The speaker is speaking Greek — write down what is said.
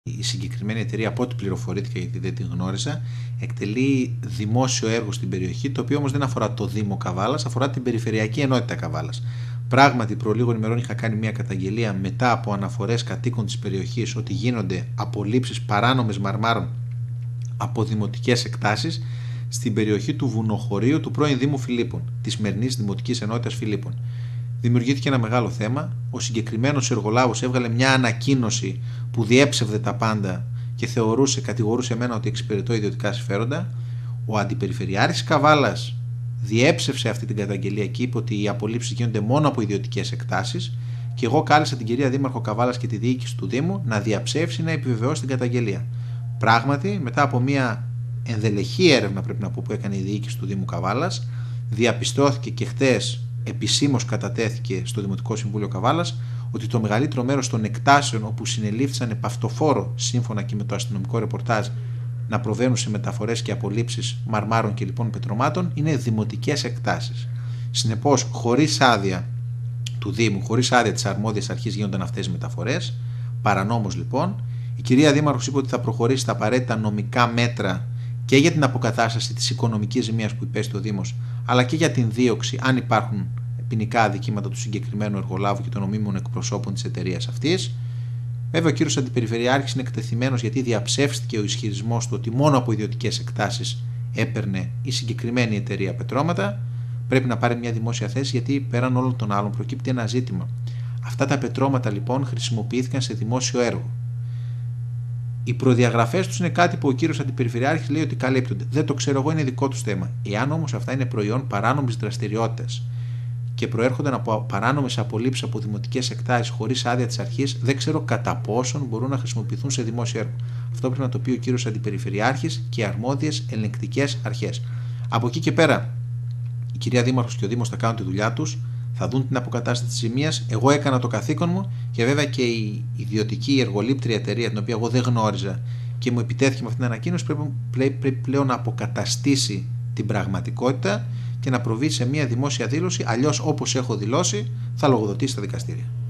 Η συγκεκριμένη εταιρεία, από ό,τι πληροφορήθηκα γιατί δεν την γνώριζα, εκτελεί δημόσιο έργο στην περιοχή, το οποίο όμως δεν αφορά το Δήμο Καβάλας, αφορά την Περιφερειακή Ενότητα Καβάλας. Πράγματι, προ λίγων ημερών είχα κάνει μια καταγγελία μετά από αναφορές κατοίκων της περιοχής ότι γίνονται απολύψεις παράνομες μαρμάρων από δημοτικές εκτάσεις στην περιοχή του βουνοχωρίου του πρώην Δήμου Φιλίππων, της σημερινής Δημοτικής Ενότητας Φιλίππων. Δημιουργήθηκε ένα μεγάλο θέμα. Ο συγκεκριμένος εργολάβος έβγαλε μια ανακοίνωση που διέψευδε τα πάντα και κατηγορούσε εμένα ότι εξυπηρετώ ιδιωτικά συμφέροντα. Ο αντιπεριφερειάρχης Καβάλας διέψευσε αυτή την καταγγελία και είπε ότι οι απολύψεις γίνονται μόνο από ιδιωτικές εκτάσεις. Και εγώ κάλεσα την κυρία Δήμαρχο Καβάλας και τη διοίκηση του Δήμου να διαψεύσει, να επιβεβαιώσει την καταγγελία. Πράγματι, μετά από μια ενδελεχή έρευνα, πρέπει να πω, που έκανε η διοίκηση του Δήμου Καβάλας, διαπιστώθηκε και χτες επισήμως κατατέθηκε στο Δημοτικό Συμβούλιο Καβάλας ότι το μεγαλύτερο μέρος των εκτάσεων όπου συνελήφθησαν επαυτοφόρο, σύμφωνα και με το αστυνομικό ρεπορτάζ, να προβαίνουν σε μεταφορές και απολύψεις μαρμάρων και λοιπόν πετρωμάτων, είναι δημοτικές εκτάσεις. Συνεπώς, χωρίς άδεια του Δήμου, χωρίς άδεια της αρμόδιας αρχής γίνονταν αυτές οι μεταφορές, παρανόμως λοιπόν. Η κυρία Δήμαρχος είπε ότι θα προχωρήσει τα απαραίτητα νομικά μέτρα και για την αποκατάσταση της οικονομικής ζημίας που υπέστη ο Δήμος, αλλά και για την δίωξη, αν υπάρχουν ποινικά αδικήματα του συγκεκριμένου εργολάβου και των νομίμων εκπροσώπων της εταιρείας αυτής. Βέβαια, ο κύριος Αντιπεριφερειάρχης είναι εκτεθειμένος γιατί διαψεύστηκε ο ισχυρισμός του ότι μόνο από ιδιωτικές εκτάσεις έπαιρνε η συγκεκριμένη εταιρεία πετρώματα. Πρέπει να πάρει μια δημόσια θέση γιατί πέραν όλων των άλλων προκύπτει ένα ζήτημα. Αυτά τα πετρώματα λοιπόν χρησιμοποιήθηκαν σε δημόσιο έργο. Οι προδιαγραφές τους είναι κάτι που ο κύριος Αντιπεριφερειάρχης λέει ότι καλύπτονται. Δεν το ξέρω εγώ, είναι δικό του θέμα. Εάν όμως αυτά είναι προϊόν παράνομης δραστηριότητας και προέρχονταν από παράνομες απολύψεις από δημοτικές εκτάσεις χωρίς άδεια της αρχής, δεν ξέρω κατά πόσον μπορούν να χρησιμοποιηθούν σε δημόσιο έργο. Αυτό πρέπει να το πει ο κύριος Αντιπεριφερειάρχης και οι αρμόδιες ελεγκτικές αρχές. Από εκεί και πέρα, η κυρία Δήμαρχος και ο Δήμος θα κάνουν τη δουλειά τους, θα δουν την αποκατάσταση της ζημίας. Εγώ έκανα το καθήκον μου και βέβαια και η ιδιωτική εργολήπτρια εταιρεία, την οποία εγώ δεν γνώριζα και μου επιτέθηκε με αυτήν την ανακοίνωση, πρέπει πλέον να αποκαταστήσει την πραγματικότητα και να προβεί σε μια δημόσια δήλωση. Αλλιώς, όπως έχω δηλώσει, θα λογοδοτήσει στα δικαστήρια.